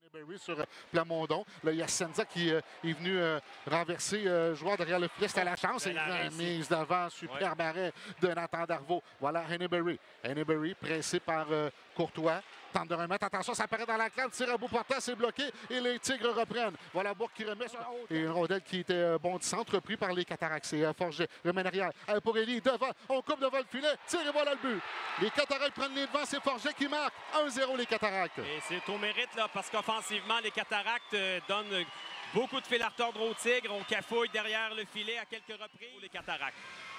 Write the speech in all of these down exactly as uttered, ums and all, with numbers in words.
Henneberry sur euh, Plamondon. Là, il y a Senza qui euh, est venu euh, renverser euh, joueur derrière le filet. C'était la chance. Et la mise d'avant, super ouais. arrêt de Nathan Darvaux. Voilà Henneberry. Henneberry pressé par euh, Courtois. Tente de remettre. Attention, ça apparaît dans la classe. Tire à bout portant, c'est bloqué. Et les Tigres reprennent. Voilà Bourque qui remet sur la haute. Et une rondelle qui était euh, bondissante, repris par les Cataractes. C'est euh, Forget. Remet arrière. Euh, pour Élie, devant. On coupe devant le filet. Tire et voilà le but. Les Cataractes prennent les devants. C'est Forget qui marque. un zéro les Cataractes. Et c'est au mérite, là, parce qu'offensivement, les Cataractes euh, donnent beaucoup de fil à retordre aux Tigres. On cafouille derrière le filet à quelques reprises. Les Cataractes.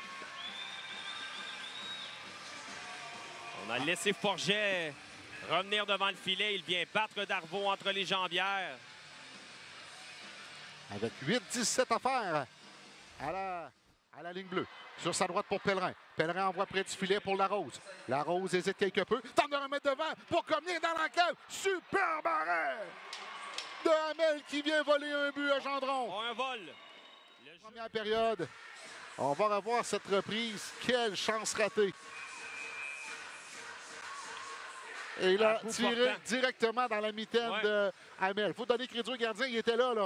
On a laissé Forget revenir devant le filet. Il vient battre Darvaux entre les jambières. Avec huit dix-sept à faire à la, à la ligne bleue. Sur sa droite pour Pellerin. Pellerin envoie près du filet pour Larose. Larose hésite quelque peu. Tente de remettre devant pour Cormier dans la cave. Superbe arrêt de Hamel qui vient voler un but à Gendron. Oh, un vol. Le Première jeu... période. On va revoir cette reprise. Quelle chance ratée. Et là, tiré portant. directement dans la mitaine ouais. de Hamel. Il faut donner crédit au gardien, il était là, là.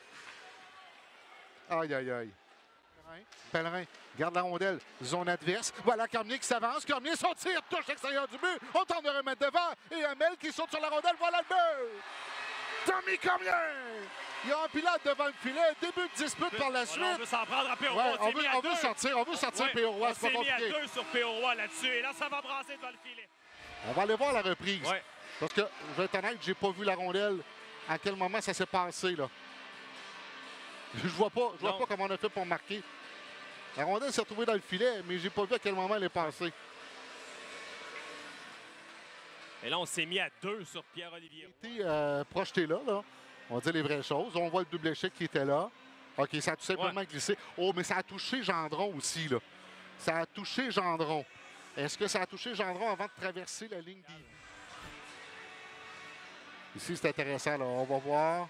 Aïe, aïe, aïe. Pellerin garde la rondelle, zone adverse. Voilà Cormier qui s'avance. Cormier, son tir, touche l'extérieur du but. On tente de remettre devant. Et Hamel qui saute sur la rondelle. Voilà le but. Tommy Cormier. Il y a un pilote devant le filet. Début de dispute par la suite. On veut s'en prendre à P O. Ouais, on, veut, on veut sortir, on veut sortir ouais, P O. On s'est mis à deux sur P O là-dessus. Et là, ça va brasser devant le filet. On va aller voir la reprise. Ouais. Parce que, je vais être honnête, j'ai pas vu la rondelle. À quel moment ça s'est passé, là. Je vois pas, je vois pas comment on a fait pour marquer. La rondelle s'est retrouvée dans le filet, mais j'ai pas vu à quel moment elle est passée. Et là, on s'est mis à deux sur Pierre-Olivier. Il a été euh, projeté là, là. On va dire les vraies choses. On voit le double échec qui était là. OK, ça a tout simplement ouais. glissé. Oh, mais ça a touché Gendron aussi, là. Ça a touché Gendron. Est-ce que ça a touché Gendron avant de traverser la ligne des... Ici, c'est intéressant, là. On va voir.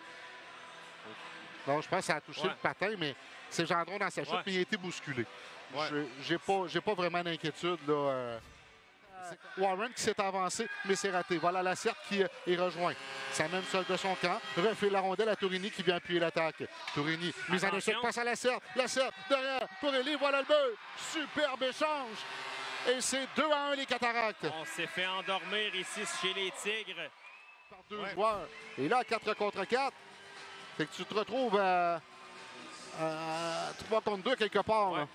Non, je pense que ça a touché ouais. le patin, mais c'est Gendron dans sa chute, ouais. mais il a été bousculé. Ouais. Je n'ai pas, pas vraiment d'inquiétude, là. Euh... Warren qui s'est avancé, mais c'est raté. Voilà la Serre qui est rejoint. Ça mène seul de son camp. Refait la rondelle à Tourigny qui vient appuyer l'attaque. Tourigny, mise en échec, passe à la Serre. La Serre, derrière, pour Élie, voilà le but. Superbe échange. Et c'est deux à un les Cataractes. On s'est fait endormir ici chez les Tigres. Par deux ouais. joueurs. Et là, quatre contre quatre, fait que tu te retrouves à, à trois contre deux quelque part. Ouais.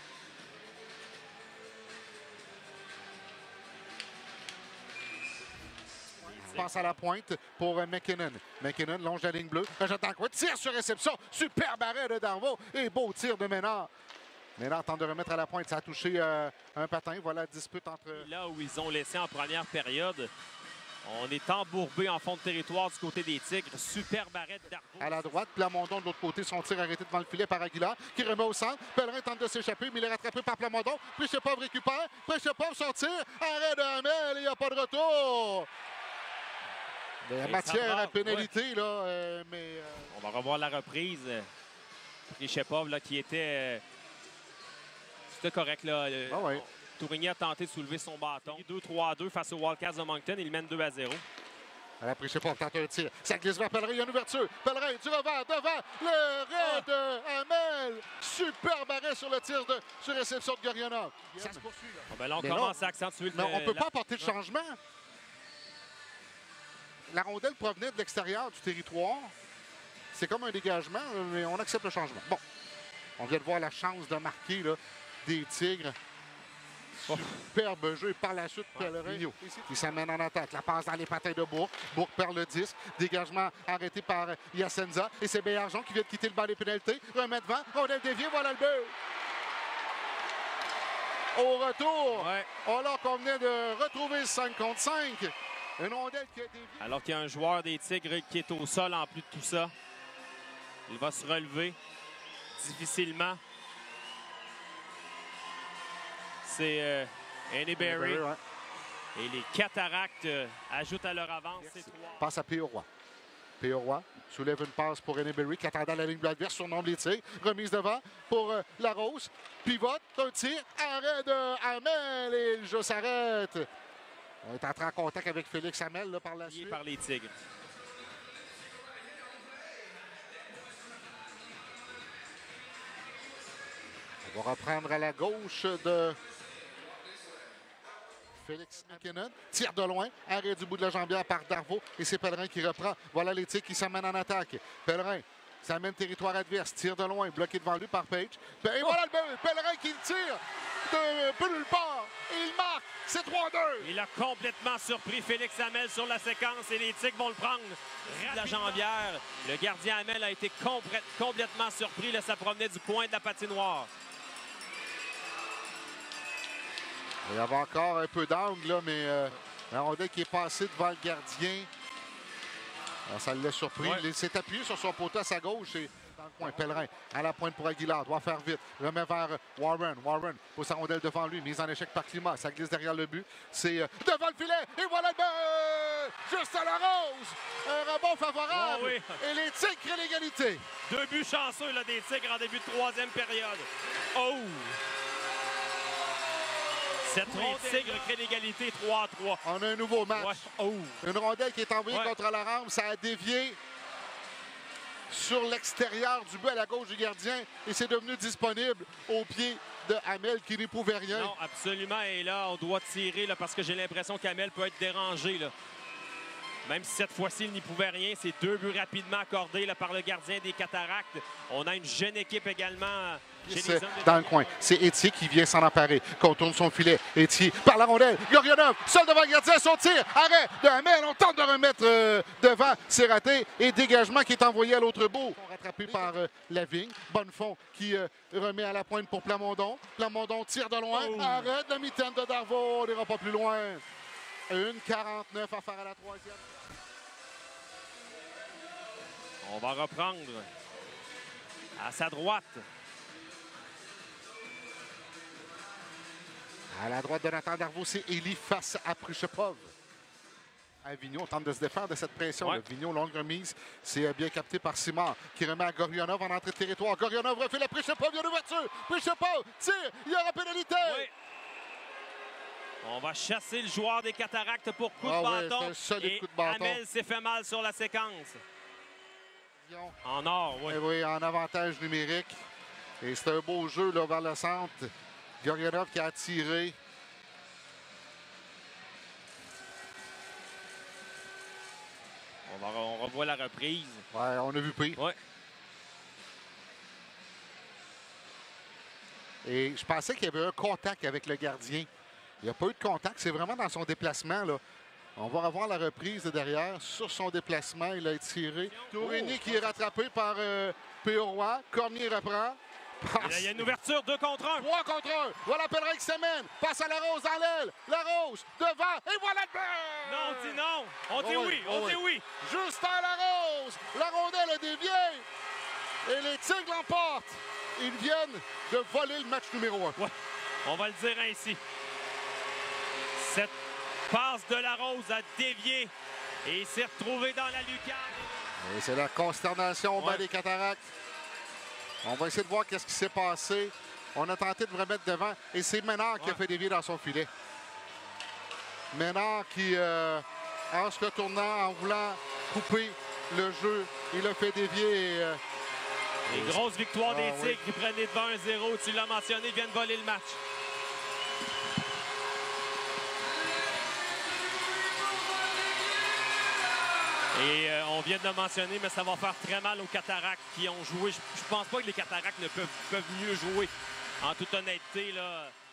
Passe à la pointe pour McKinnon. McKinnon longe la ligne bleue. J'attends quoi? Tire sur réception. Super barret de Darvaux. Et beau tir de Ménard. Ménard tente de remettre à la pointe. Ça a touché euh, un patin. Voilà la dispute entre... Là où ils ont laissé en première période, on est embourbé en fond de territoire du côté des Tigres. Super barret de Darvaux. À la droite, Plamondon de l'autre côté. Son tir arrêté devant le filet par Aguilar qui remet au centre. Pellerin tente de s'échapper, mais il est rattrapé par Plamondon. Prichepov récupère. Prichepov son tir. Arrêt de Hamel. Il n'y a pas de retour. Il y a matière à pénalité, ouais. là, euh, mais... Euh... On va revoir la reprise. Prichepov, là, qui était... Euh... C'était correct, là. Ah ouais. Tourigny a tenté de soulever son bâton. deux trois à deux face aux Wildcats de Moncton. Il mène deux à zéro. Alors, Prichepov tente un tir. Ça glisse vers Pellerin. Il y a une ouverture. Pellerin du revers, devant. Le raid oh. de Hamel. Superbe arrêt sur le tir de sur réception de Gorianov. Ça se poursuit, là. Oh, ben là, on mais commence là, à accentuer le... le... on ne peut la... pas apporter de changement. La rondelle provenait de l'extérieur du territoire. C'est comme un dégagement, mais on accepte le changement. Bon, on vient de voir la chance de marquer là, des Tigres. Superbe jeu. Et par la suite, Pellerin qui s'amène en attaque. La passe dans les patins de Bourque. Bourque perd le disque. Dégagement arrêté par Yacenza. Et c'est Béarjon qui vient de quitter le banc des pénalités. Remet devant. Rondelle déviée. Voilà le but. Au retour, ouais. alors qu'on venait de retrouver cinq contre cinq. Une rondelle qui a dévié. Alors qu'il y a un joueur des Tigres qui est au sol en plus de tout ça. Il va se relever difficilement. C'est euh, Henneberry. Ouais. Et les Cataractes euh, ajoutent à leur avance. Passe à Péoroy. Péoroy soulève une passe pour Henneberry qui attendait la ligne bleue adverse, surnombre les tirs. Remise devant pour euh, Larose. Pivote, un tir, arrêt de Hamel et le jeu s'arrête. On est entré en contact avec Félix Hamel là, par la suite. Par les Tigres. On va reprendre à la gauche de Félix McKinnon. Tire de loin. Arrêt du bout de la jambière par Darvaux. Et c'est Pellerin qui reprend. Voilà les tirs qui s'amènent en attaque. Pellerin s'amène territoire adverse. Tire de loin. Bloqué devant lui par Page. Et voilà le Pellerin qui tire de peu nulle part. Et il marque. C'est trois deux. Il a complètement surpris Félix Hamel sur la séquence et les Tigres vont le prendre. La jambière. Le gardien Hamel a été complètement surpris. Là, ça provenait du coin de la patinoire. Il y avait encore un peu d'angle, là, mais euh, la rondelle qui est passée devant le gardien. Alors, ça l'a surpris. Ouais. Il s'est appuyé sur son poteau à sa gauche et dans le coin. Pellerin à la pointe pour Aguilar. Doit faire vite. Remet vers Warren. Warren pose sa rondelle devant lui. Mise en échec par Climat. Ça glisse derrière le but. C'est euh, devant le filet. Et voilà le but! Juste à la rose. Un rebond favorable. Oh oui. Et les Tigres créent l'égalité. Deux buts chanceux là, des Tigres en début de troisième période. Oh! Cette les Tigres crée l'égalité trois à trois. On a un nouveau match. Ouais. Oh. Une rondelle qui est envoyée ouais. contre la rampe. Ça a dévié sur l'extérieur du but à la gauche du gardien. Et c'est devenu disponible au pied de Hamel qui n'y pouvait rien. Non, absolument. Et là, on doit tirer là, parce que j'ai l'impression qu'Hamel peut être dérangé. Là. Même si cette fois-ci, il n'y pouvait rien. C'est deux buts rapidement accordés là, par le gardien des Cataractes. On a une jeune équipe également. C'est dans le coin. C'est Etier qui vient s'en emparer. Contourne son filet. Etier par la rondelle. Gorionov, seul devant le gardien. Son tir. Arrêt de Hamel. On tente de remettre euh, devant. C'est raté. Et dégagement qui est envoyé à l'autre bout. Rattrapé par euh, Lavigne. Bonnefond qui euh, remet à la pointe pour Plamondon. Plamondon tire de loin. Oh. Arrêt de la mitaine de Darvaux. On n'ira pas plus loin. une quarante-neuf à faire à la troisième. On va reprendre à sa droite. À la droite de Nathan Darvaux, c'est Élie face à Prichepov. Avignon tente de se défaire de cette pression. Ouais. Vigneault, longue remise. C'est bien capté par Simard qui remet à Gorionov en entrée de territoire. Gorionov refait la Prichepov. Il y a l'ouverture. Prichepov tire. Il y aura pénalité. Oui. On va chasser le joueur des Cataractes pour coup ah de bâton. Oui, c'est un solide et coup de bâton. Hamel s'est fait mal sur la séquence. En or, oui. Et oui, en avantage numérique. Et c'est un beau jeu là, vers le centre. Gorionov qui a tiré. On, va, on revoit la reprise. Ouais, on a vu pris. Ouais. Et je pensais qu'il y avait un contact avec le gardien. Il n'y a pas eu de contact. C'est vraiment dans son déplacement, là. On va revoir la reprise de derrière. Sur son déplacement, il a tiré. Tourigny oh, qui est rattrapé par euh, P O Roy. Cormier reprend. Il y a une ouverture, deux contre un. Trois contre un. Voilà Pellerin qui s'amène. Passe à la Rose dans l'aile. La Rose devant. Et voilà le but! Non, on dit non. On dit oh oui. oui. On oh dit oui. Justin Larose. La rondelle a dévié. Et les Tigres l'emportent. Ils viennent de voler le match numéro un. Ouais. On va le dire ainsi. Cette passe de la Rose a dévié et il s'est retrouvé dans la lucarne. Et c'est la consternation au ouais. bas des Cataractes. On va essayer de voir qu'est-ce qui s'est passé. On a tenté de me remettre devant et c'est Ménard ouais. qui a fait dévier dans son filet. Ménard qui, euh, en se retournant, en voulant couper le jeu, il a fait dévier. Et, euh, Les grosses victoires ah, des Tigres oui. qui prenaient devant un zéro. Tu l'as mentionné, viennent voler le match. Et euh, on vient de le mentionner, mais ça va faire très mal aux Cataractes qui ont joué. Je ne pense pas que les Cataractes ne peuvent, peuvent mieux jouer. En toute honnêteté, là.